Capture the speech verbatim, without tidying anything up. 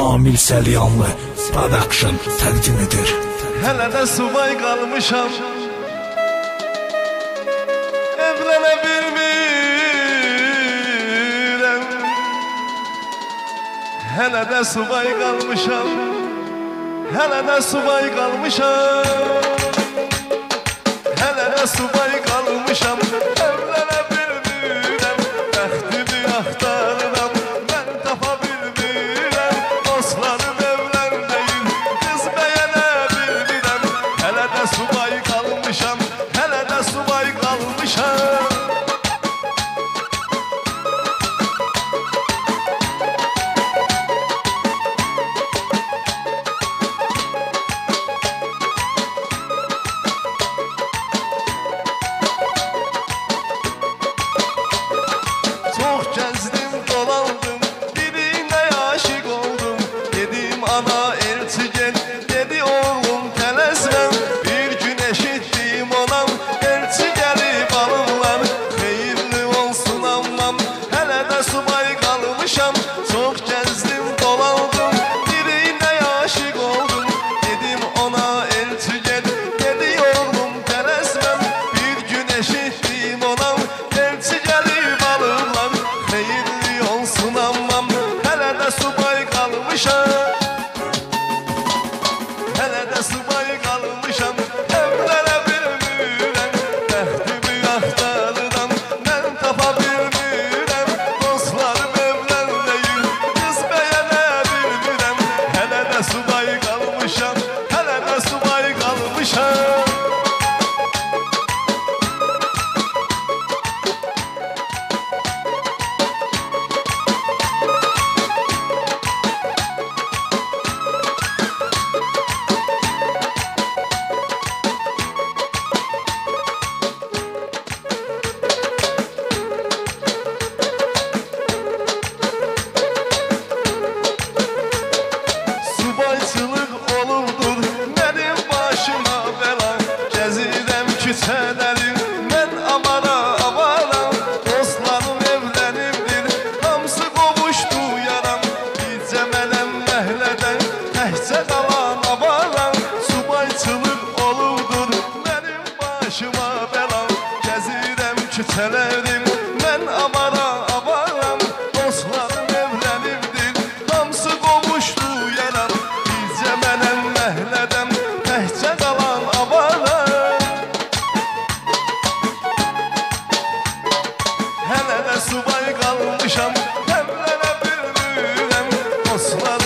Amil Səlyanlı Production təqdim edir. Hələ də subay qalmışam, evlənə bilmirəm. Hələ də subay qalmışam, hələ də subay qalmışam, hələ də subay qalmışam, evlənə bilmirəm. Bəxtimi axtarıram, mən tapa bilmirəm. Dostlarım evləndəyim, qız bəyənə bilmirəm. Hələ də subay qalmışam, hələ də subay qalmışam. Çox gəzdim, dolandım, birine aşık oldum. Dedim ana elçi gel, dedi oğlum tələsməm. Bir gün eşitdim onam, elçi gəlib alırlar. Xeyirli olsun ammam, hələ də subay qalmışam. Çox gəzdim, dolandım, birine aşık oldum. Dedim ona elçi gel, dedi oğlum tələsməm. Bir gün eşitdim onam, elçi gəlib alırlar. Xeyirli olsun ammam, hələ də subay qalmışam. Hələ də subay qalmışam, evlənə bilmirəm. Bəxtimi axtarıram, mən tapa bilmirəm. Dostlarım evləndəyim, qız bəyənə bilmirəm. Hələ də subay qalmışam, hələ də subay qalmışam. Subayçılıq olubdur mənim başıma bəla. Gəzirəm küçələri, mən avara avaram. Dostlarım evlənibdir, hamısı qovuşdu yaram. Bircə mənəm məhlədən, təkcə qalan avaram. Subayçılıq olubdur mənim başıma bəla. Gəzirəm küçələri, mən avara avaram. Dostlarım evlənibdir, hamısı qovuşdu yaram. Bircə mənəm məhlədən, təkcə qalan avaram. Hələ də subay qalmışam, evlənə bilmirəm. Dostlar